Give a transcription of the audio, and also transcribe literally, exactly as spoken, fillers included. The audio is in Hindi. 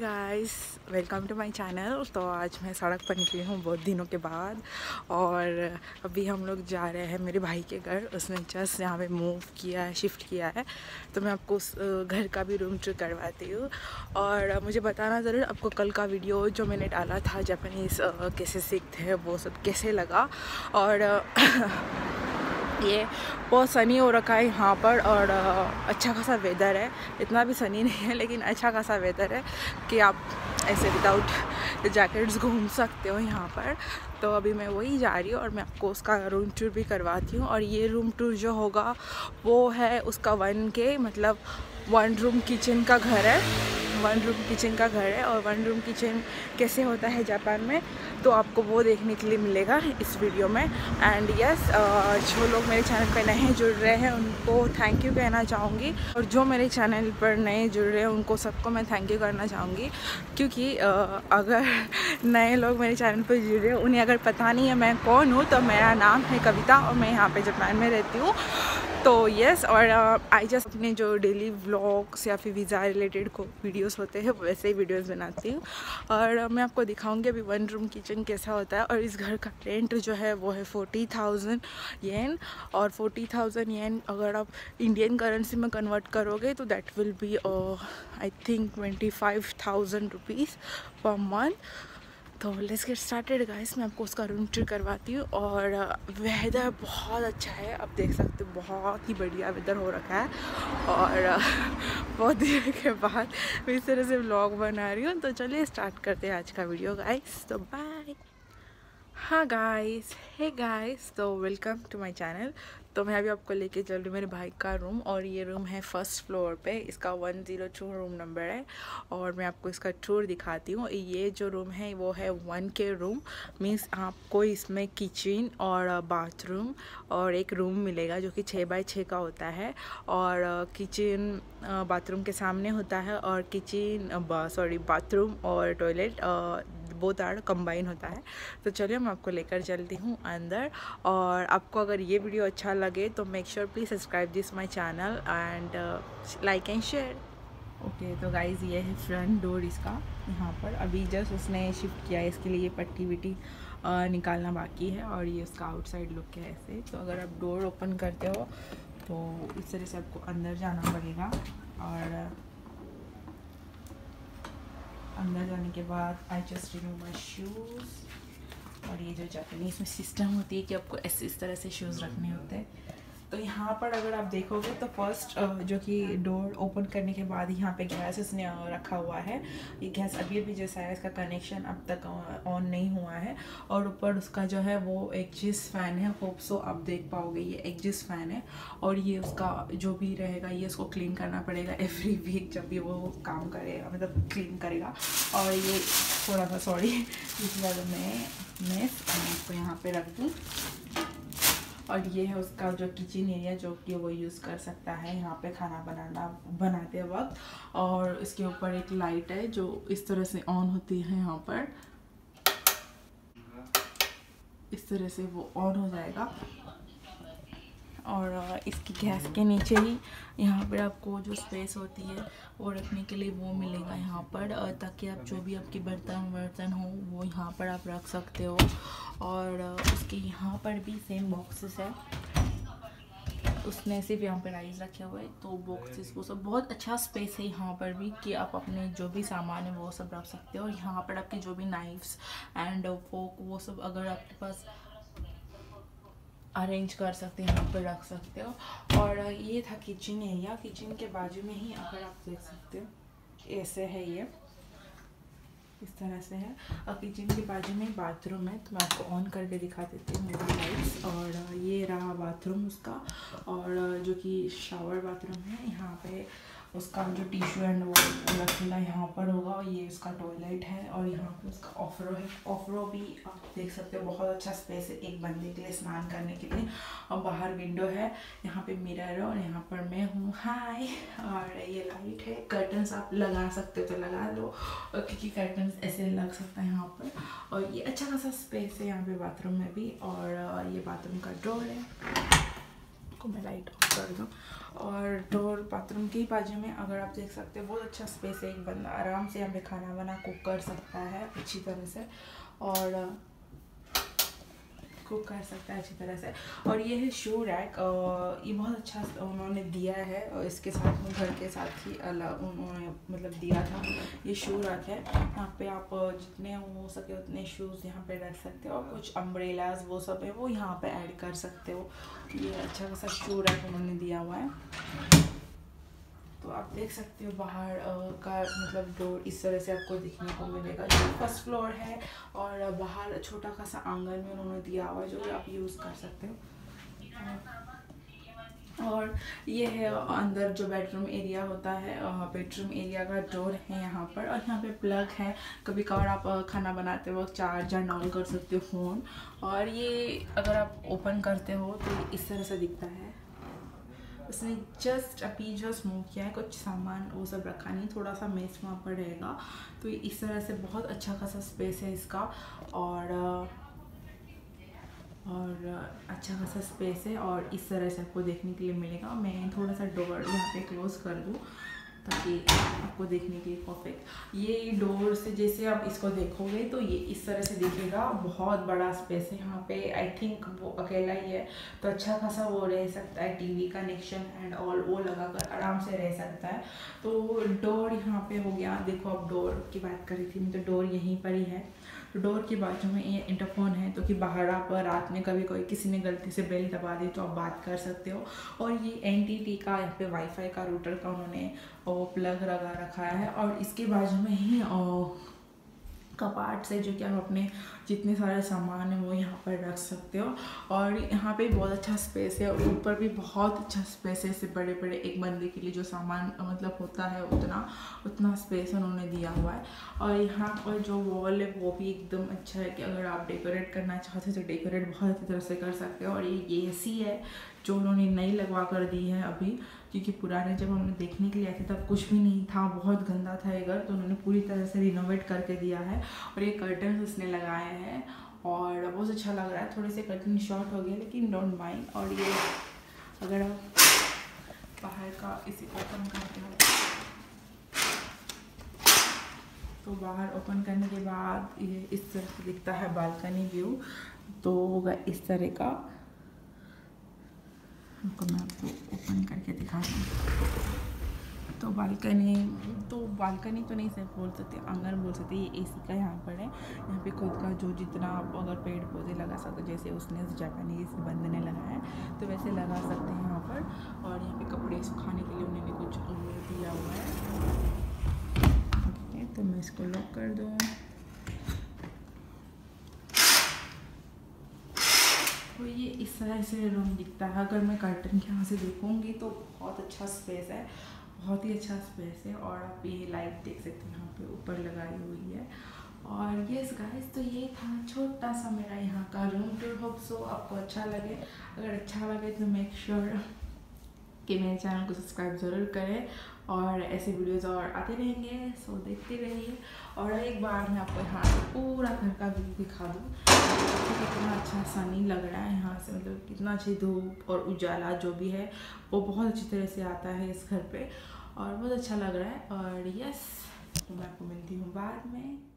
Guys, welcome to my channel. तो आज मैं सड़क पर निकली हूँ बहुत दिनों के बाद और अभी हम लोग जा रहे हैं मेरे भाई के घर। उसने जस्ट यहाँ पे मूव किया है, शिफ्ट किया है, तो मैं आपको उस घर का भी रूम टूर करवाती हूँ। और मुझे बताना ज़रूर आपको कल का वीडियो जो मैंने डाला था जापानीज़ कैसे सीखते हैं वो सब कैसे लगा। और ये बहुत सनी हो रखा है यहाँ पर और अच्छा खासा वेदर है। इतना भी सनी नहीं है लेकिन अच्छा खासा वेदर है कि आप ऐसे विदाउट जैकेट्स घूम सकते हो यहाँ पर। तो अभी मैं वही जा रही हूँ और मैं आपको उसका रूम टूर भी करवाती हूँ। और ये रूम टूर जो होगा वो है उसका वन के मतलब वन रूम किचन का घर है। वन रूम किचन का घर है और वन रूम किचन कैसे होता है जापान में तो आपको वो देखने के लिए मिलेगा इस वीडियो में। एंड यस, जो लोग मेरे चैनल पर नए जुड़ रहे हैं उनको थैंक यू कहना चाहूँगी, और जो मेरे चैनल पर नए जुड़ रहे हैं उनको सबको मैं थैंक यू करना चाहूँगी, क्योंकि uh, अगर नए लोग मेरे चैनल पर जुड़ रहे हैं उन्हें अगर पता नहीं है मैं कौन हूँ, तो मेरा नाम है कविता और मैं यहाँ पे जापान में रहती हूँ। तो यस, और आई जस्ट अपने जो डेली व्लॉग्स या फिर वीज़ा रिलेटेड को वीडियोस होते हैं वैसे ही वीडियोस बनाती हूँ। और uh, मैं आपको दिखाऊंगी अभी वन रूम किचन कैसा होता है। और इस घर का रेंट जो है वो है फोर्टी थाउजेंड येन, और फोर्टी थाउजेंड येन अगर आप इंडियन करेंसी में कन्वर्ट करोगे तो that will be I think twenty five thousand rupees per month. तो लेट्स गेट स्टार्टेड गाइस, मैं आपको उसका रूम टूर करवाती हूँ। और वेदर बहुत अच्छा है, आप देख सकते हो बहुत ही बढ़िया वेदर हो रखा है। और बहुत देर के बाद मैं इस तरह से व्लॉग बना रही हूँ। तो चलिए स्टार्ट करते हैं आज का वीडियो गाइस। तो बाय। हाँ गाइस, हे गाइस, तो वेलकम टू माय चैनल। तो मैं अभी आपको लेके चल रही हूँ मेरे भाई का रूम, और ये रूम है फर्स्ट फ्लोर पे। इसका one zero two room number है और मैं आपको इसका टूर दिखाती हूँ। ये जो रूम है वो है वन के रूम, मीन्स आपको इसमें किचन और बाथरूम और एक रूम मिलेगा जो कि छः बाई छः का होता है। और किचन बाथरूम के सामने होता है और किचन सॉरी बाथरूम और टॉयलेट बोथ आर कंबाइन होता है। तो चलिए मैं आपको लेकर चलती हूँ अंदर। और आपको अगर ये वीडियो अच्छा लगे तो make sure please subscribe this my channel and like and share. Okay, तो गाइज ये है फ्रंट डोर इसका। यहाँ पर अभी जस्ट उसने शिफ्ट किया है, इसके लिए ये पट्टी विट्टी निकालना बाकी है। और ये उसका आउटसाइड लुक है ऐसे। तो अगर आप डोर ओपन करते हो तो इस तरह से आपको अंदर जाना पड़ेगा। और अंदर जाने के बाद I just remove my shoes. और ये जो जापानीज़ में सिस्टम होती है कि आपको ऐसे इस तरह से शूज़ रखने होते हैं। तो यहाँ पर अगर आप देखोगे तो फर्स्ट जो कि डोर ओपन करने के बाद यहाँ पे गैस इसने रखा हुआ है। ये गैस अभी अभी जैसा है, इसका कनेक्शन अब तक ऑन नहीं हुआ है। और ऊपर उसका जो है वो एग्जिस्ट फ़ैन है, होप सो आप देख पाओगे, ये एग्जिस्ट फ़ैन है। और ये उसका जो भी रहेगा ये उसको क्लीन करना पड़ेगा एवरी वीक जब भी वो काम करेगा, मतलब क्लीन करेगा। और ये थोड़ा सा सॉरी इस बार मैं मैं इसको यहाँ पे रख दूँ। और ये है उसका जो किचन एरिया जो कि वो यूज़ कर सकता है यहाँ पे खाना बनाना बनाते वक्त। और इसके ऊपर एक लाइट है जो इस तरह से ऑन होती है, यहाँ पर इस तरह से वो ऑन हो जाएगा। और इसकी गैस के नीचे ही यहाँ पर आपको जो स्पेस होती है वो रखने के लिए वो मिलेगा यहाँ पर, ताकि आप जो भी आपके बर्तन वर्तन हो वो यहाँ पर आप रख सकते हो। और उसके यहाँ पर भी सेम बॉक्सेस है, उसने सिर्फ यहाँ पर राइस रखे हुए हैं तो बॉक्सेस वो सब बहुत अच्छा स्पेस है यहाँ पर भी कि आप अपने जो भी सामान है वो सब रख सकते हो। और यहाँ पर आपके जो भी नाइफ्स एंड फोक वो सब अगर आपके पास अरेंज कर सकते हैं यहाँ पर रख सकते हो। और ये था किचन एरिया। किचन के बाजू में ही अगर आप देख सकते हो ऐसे है, ये इस तरह से है। और किचन के बाजू में बाथरूम है, तो मैं आपको ऑन करके दिखा देती हूँ मेरी लाइट्स। और ये रहा बाथरूम उसका, और जो कि शावर बाथरूम है। यहाँ पे उसका जो टिश्यू एंड वो रखना यहाँ पर होगा। और ये उसका टॉयलेट है और यहाँ पे उसका ऑफरो है। ऑफरो भी आप देख सकते हो, बहुत अच्छा स्पेस है एक बंदे के लिए स्नान करने के लिए। और बाहर विंडो है, यहाँ पे मिरर है और यहाँ पर मैं हूँ, हाय। और ये लाइट है, कर्टन्स आप लगा सकते हो तो लगा लो, क्योंकि कर्टन्स ऐसे लग सकता है यहाँ पर। और ये अच्छा खासा स्पेस है यहाँ पे बाथरूम में भी। और ये बाथरूम का डोर है, इसको मैं लाइट ऑफ कर दूँ। और डोर बाथरूम के ही बाजू में अगर आप देख सकते हो बहुत अच्छा स्पेस है, एक बंदा आराम से यहाँ पे खाना बना कुक कर सकता है अच्छी तरह से, और कुक कर सकता है अच्छी तरह से। और ये है शू रैक, ये बहुत अच्छा उन्होंने दिया है, और इसके साथ में घर के साथ ही अलग उन्होंने मतलब दिया था। ये शू रैक है, यहाँ पे आप जितने हो सके उतने शूज़ यहाँ पे रख सकते हो, और कुछ अम्ब्रेलाज वो सब है वो यहाँ पे ऐड कर सकते हो। ये अच्छा खासा शू रैक उन्होंने दिया हुआ है। तो आप देख सकते हो बाहर का मतलब डोर इस तरह से आपको दिखने को मिलेगा। जो फर्स्ट फ्लोर है, और बाहर छोटा खासा आंगन में उन्होंने दिया हुआ है जो आप यूज़ कर सकते हो। और ये है अंदर जो बेडरूम एरिया होता है, बेडरूम एरिया का डोर है यहाँ पर, और यहाँ पे प्लग है, कभी कभार आप खाना बनाते वक्त चार्ज एंड ऑन कर सकते हो फ़ोन। और ये अगर आप ओपन करते हो तो इस तरह से दिखता है। उसने जस्ट अभी जो मूव किया है, कुछ सामान वो सब रखा नहीं, थोड़ा सा मेस वहाँ पर रहेगा। तो इस तरह से बहुत अच्छा खासा स्पेस है इसका, और और अच्छा खासा स्पेस है, और इस तरह से आपको देखने के लिए मिलेगा। मैं थोड़ा सा डोर यहाँ पे क्लोज कर दूँ ताकि आपको देखने के लिए परफेक्ट। ये डोर से जैसे आप इसको देखोगे तो ये इस तरह से दिखेगा, बहुत बड़ा स्पेस है यहाँ पे। आई थिंक वो अकेला ही है तो अच्छा खासा वो रह सकता है, टीवी कनेक्शन एंड ऑल वो लगाकर आराम से रह सकता है। तो डोर यहाँ पे हो गया। देखो अब डोर की बात करी थी तो डोर यहीं पर ही है। डोर के बाजू में ये इंटरफोन है, तो कि बाहर आप रात में कभी कोई किसी ने गलती से बेल दबा दी तो आप बात कर सकते हो। और ये एन टी टी का यहाँ पे वाईफाई का रूटर का उन्होंने वो प्लग लगा रखा है। और इसके बाजू में ही कपाट से जो कि आप अपने जितने सारे सामान हैं वो यहाँ पर रख सकते हो। और यहाँ पे बहुत अच्छा स्पेस है, और ऊपर भी बहुत अच्छा स्पेस है। इससे बड़े बड़े एक बंदे के लिए जो सामान मतलब होता है उतना उतना स्पेस उन्होंने दिया हुआ है। और यहाँ पर जो वॉल है वो भी एकदम अच्छा है कि अगर आप डेकोरेट करना चाहते हो तो डेकोरेट बहुत अच्छी तरह से कर सकते हो। और ये ए सी है जो उन्होंने नई लगवा कर दी है अभी, क्योंकि पुराने जब हमने देखने के लिए आए थे तब कुछ भी नहीं था, बहुत गंदा था ये घर, तो उन्होंने पूरी तरह से रिनोवेट करके दिया है। और ये कर्टन उसने लगाए हैं और बहुत अच्छा लग रहा है। थोड़े से कर्टन शॉर्ट हो गए लेकिन डोंट माइंड। और ये अगर आप बाहर का इसे ओपन करते हो तो बाहर ओपन करने के बाद ये इस तरह से दिखता है बालकनी व्यू। तो होगा इस तरह का, तो मैं आपको ओपन करके दिखाती हूँ। तो बालकनी तो बालकनी तो नहीं सिर्फ बोल सकते, आंगन बोल सकते। ये एसी का यहाँ पर है। यहाँ पे खुद का जो जितना आप अगर पेड़ पौधे लगा सकते हो, जैसे उसने जापानीज बंद ने लगाया है तो वैसे लगा सकते हैं यहाँ पर। और यहाँ पे कपड़े सुखाने के लिए उन्होंने कुछ दिया हुआ है। ओके, तो मैं इसको लॉक कर दूँ। तो ये इस तरह से रूम दिखता है। अगर मैं कर्टन के यहाँ से देखूँगी तो बहुत अच्छा स्पेस है, बहुत ही अच्छा स्पेस है। और आप ये लाइट देख सकते हैं यहाँ पे ऊपर लगाई हुई है। और यस गाइस, तो ये था छोटा सा मेरा यहाँ का रूम टूर। होप सो आपको अच्छा लगे। अगर अच्छा लगे तो मेक श्योर कि मेरे चैनल को सब्सक्राइब ज़रूर करें, और ऐसे वीडियोज़ और आते रहेंगे, सो देखते रहिए। और एक बार मैं आपको यहाँ से पूरा घर का व्यू दिखा दूँ। कितना अच्छा सनी लग रहा है यहाँ से, मतलब कितना अच्छी धूप और उजाला जो भी है वो बहुत अच्छी तरह से आता है इस घर पे, और बहुत अच्छा लग रहा है। और यस, तो मैं आपको मिलती हूँ बाद में।